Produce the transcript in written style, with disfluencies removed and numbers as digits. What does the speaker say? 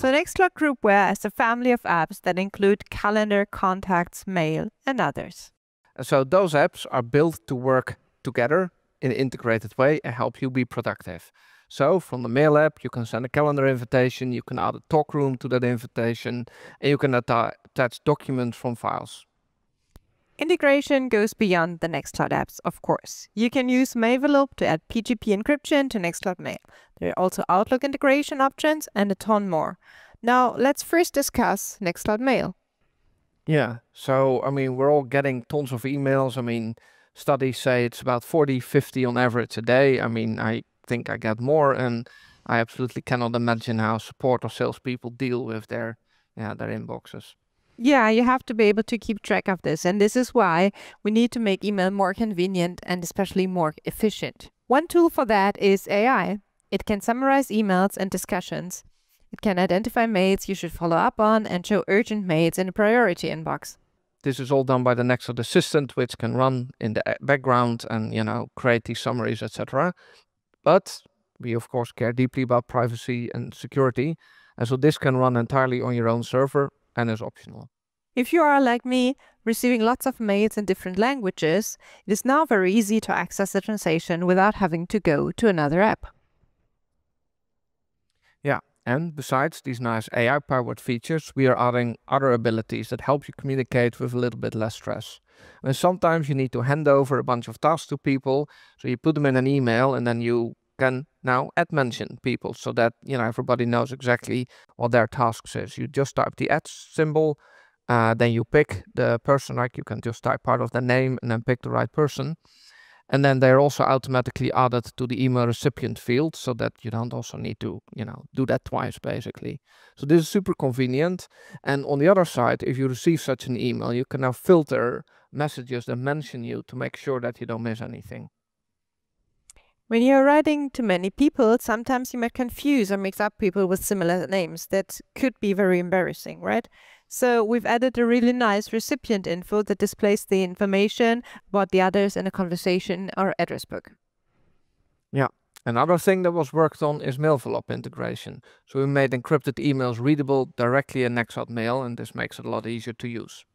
So Nextcloud Groupware is a family of apps that include calendar, contacts, mail, and others. So those apps are built to work together in an integrated way and help you be productive. So from the Mail app, you can send a calendar invitation, you can add a talk room to that invitation, and you can attach documents from files. Integration goes beyond the Nextcloud apps, of course. You can use Mailvelope to add PGP encryption to Nextcloud Mail. There are also Outlook integration options and a ton more. Now, let's first discuss Nextcloud Mail. Yeah, so I mean, we're all getting tons of emails. I mean, studies say it's about 40, 50 on average a day. I mean, I think I get more, and I absolutely cannot imagine how support or salespeople deal with their inboxes. Yeah, you have to be able to keep track of this, and this is why we need to make email more convenient and especially more efficient. One tool for that is AI. It can summarize emails and discussions. It can identify mails you should follow up on and show urgent mails in a priority inbox. This is all done by the Nextcloud Assistant, which can run in the background and, create these summaries, etc. But we, of course, care deeply about privacy and security. And so this can run entirely on your own server and is optional. If you are like me, receiving lots of mails in different languages, it is now very easy to access the translation without having to go to another app. Yeah, and besides these nice AI-powered features, we are adding other abilities that help you communicate with a little bit less stress. And sometimes you need to hand over a bunch of tasks to people, so you put them in an email and then you can now mention people so that everybody knows exactly what their tasks is. You just type the symbol, then you pick the person, like you can just type part of the name and then pick the right person. And then they're also automatically added to the email recipient field so that you don't also need to, do that twice basically. So this is super convenient. And on the other side, if you receive such an email, you can now filter messages that mention you to make sure that you don't miss anything. When you're writing to many people, sometimes you might confuse or mix up people with similar names. That could be very embarrassing, right? So we've added a really nice recipient info that displays the information about the others in a conversation or address book. Yeah. Another thing that was worked on is Mailvelope integration. So we made encrypted emails readable directly in Nextcloud Mail, and this makes it a lot easier to use.